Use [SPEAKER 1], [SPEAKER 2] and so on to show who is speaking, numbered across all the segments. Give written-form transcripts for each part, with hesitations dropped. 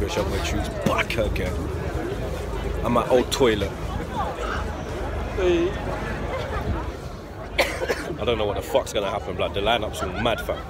[SPEAKER 1] wish I would choose back again. I'm my old toilet. I don't know what the fuck's gonna happen, blood. The lineup's all mad, fam.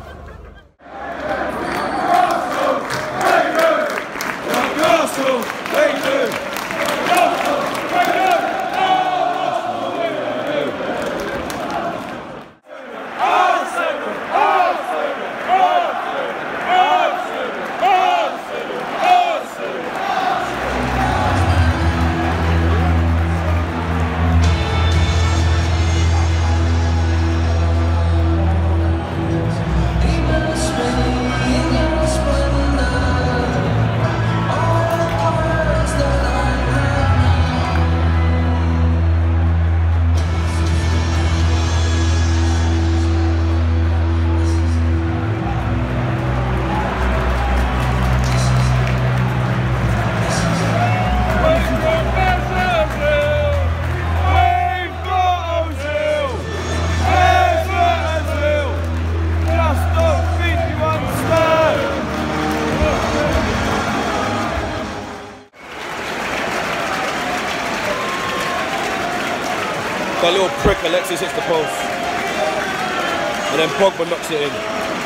[SPEAKER 1] That little prick Alexis hits the post. And then Pogba knocks it in.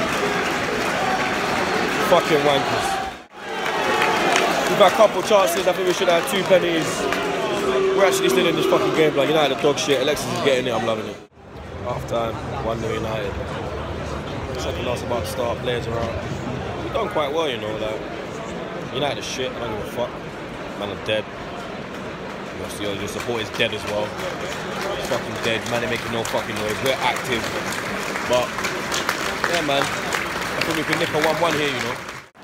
[SPEAKER 1] Fucking wankers. We've had a couple chances, I think we should have had 2 penalties. We're actually still in this fucking game, like United dog shit. Alexis is getting it, I'm loving it. Half time, 1-0 United. Second half's about to start, players are out. We've done quite well, you know, like United is shit, I don't give a fuck. Man are dead. Your support is dead as well. It's fucking dead. Man, they're making no fucking noise. We're active. But, yeah, man. I think we can nick a 1-1 here, you know.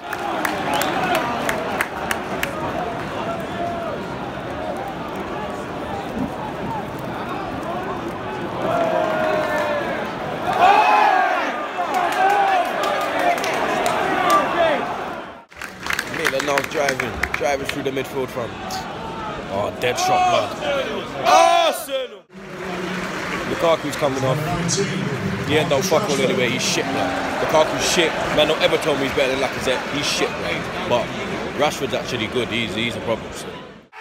[SPEAKER 1] Maitland now driving through the midfield front. Oh, dead shot, blood. Arsenal! Lukaku's coming off. He ain't done fuck all anyway, he's shit, blood. Lukaku's shit. Man, don't ever tell me he's better than Lacazette. He's shit, right? But Rashford's actually good. He's a problem, so.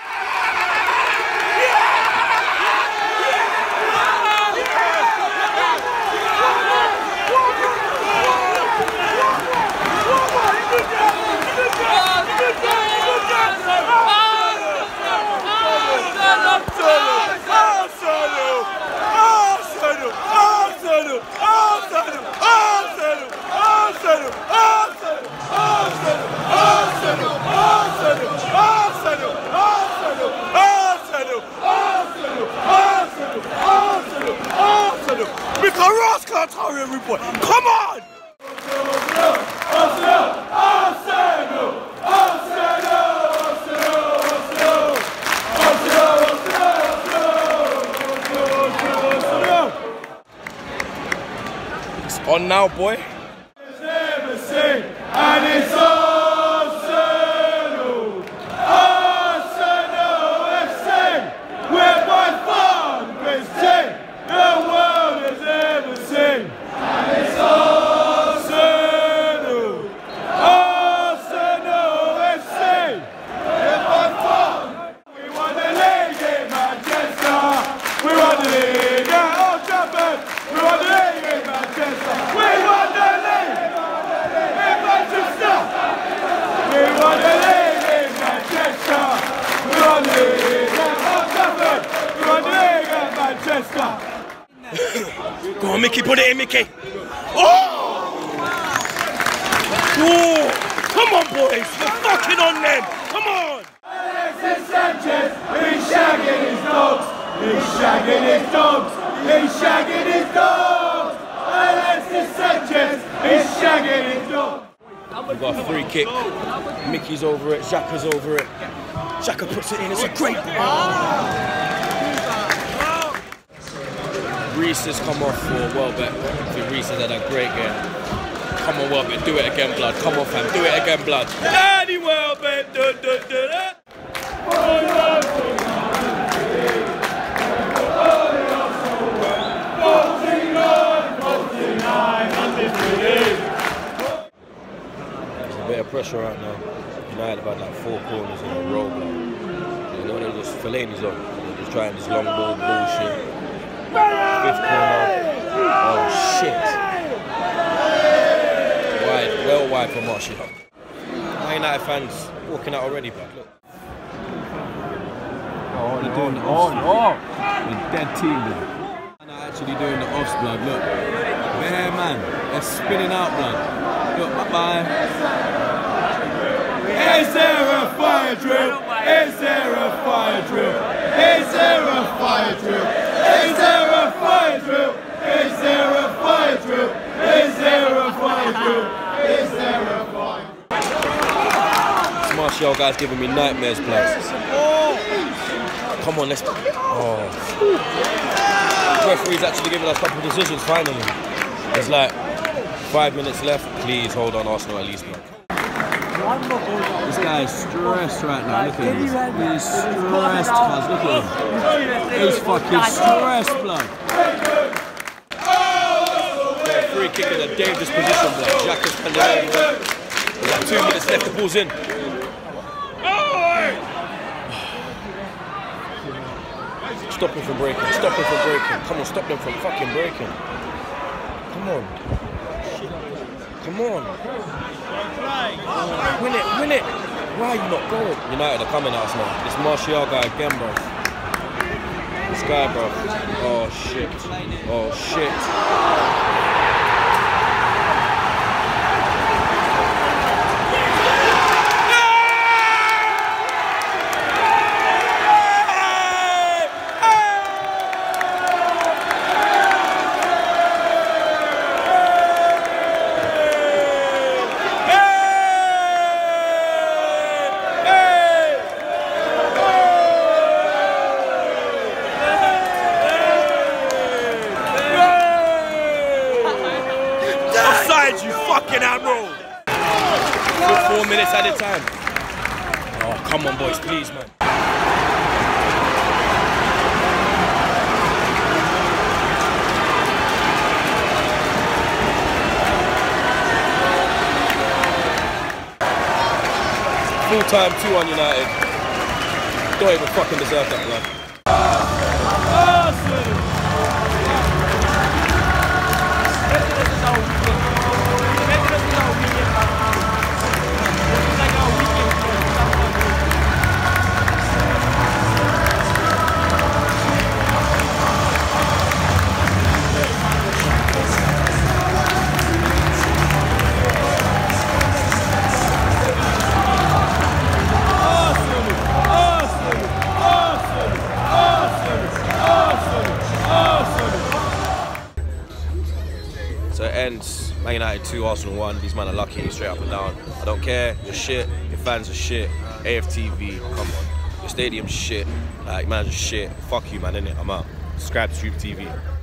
[SPEAKER 1] Everybody, come on! It's on now, boy.
[SPEAKER 2] It's everything, and it's Arsenal! Arsenal FC! We're by far the best team the world has ever seen! And it's Arsenal! Arsenal FC! We're by far! We won the league in Manchester! We won the league at Old Trafford! We won the league in Manchester! We won the league in Manchester! We won the league in Manchester! We won the league at Old Trafford! We won the league at Manchester!
[SPEAKER 1] Go on, Mickey, put it in, Mickey. Oh! Whoa! Come on, boys. We're fucking on them. Come on!
[SPEAKER 2] Alexis Sanchez, he's shagging his dogs. He's shagging his dogs. He's shagging his dogs. Alexis Sanchez, he's shagging his dogs.
[SPEAKER 1] We've got a free kick. Mickey's over it. Xhaka's over it. Xhaka puts it in. It's a great ball. Reece has come off for Welbeck. I think Reece has had a great game. Come on, Welbeck, do it again, blood. Come on, fam, do it again, blood. Danny Welbeck, There's a bit of pressure right now. United have had like 4 corners in a row, bro. You know, they're just Fellaini's on. They're just trying this long ball bullshit. 5th corner. Oh shit. Wide, well wide for Martial. Man United fans walking out already, but look.
[SPEAKER 2] Oh, they're doing the offs. Oh, the dead team, blood. They're actually doing the offs, blood. Look, there, man. They're spinning out, blood. Look, bye-bye.
[SPEAKER 3] Is there a fire drill? Is there a fire drill? Is there a fire drill? Is there a fire drill? Is there a fire drill? Is there a fire drill? Is there a fire drill?
[SPEAKER 1] This Martial guy's giving me nightmares, blood. Come on, let's. Oh. The referee's actually giving us a couple of decisions finally. There's like 5 minutes left. Please hold on, Arsenal at least, man.
[SPEAKER 2] This guy is stressed right now. Look at him. He's stressed, cuz. Look at him. He's fucking stressed, blood.
[SPEAKER 1] Free kick in a dangerous position, blood. Jack is standing over. There's like 2 minutes left. The ball's in. Stop him from breaking. Stop him from breaking. Come on, stop them from fucking breaking. Come on. Come on. Win it, win it. Why are you not going? United are coming at us now. This Martial guy again, bro. This guy, bro. Oh, shit. Oh, shit.
[SPEAKER 3] You fucking admiral!
[SPEAKER 1] 4 minutes at a time. Oh, come on, boys, please, man. Full time 2-1 United. Don't even fucking deserve that, man. So it ends, Man United 2, Arsenal 1. These men are lucky, straight up and down. I don't care, you're shit, your fans are shit. AFTV, come on. Your stadium's shit, like, man's shit. Fuck you, man, innit? I'm out. Subscribe to Stream TV.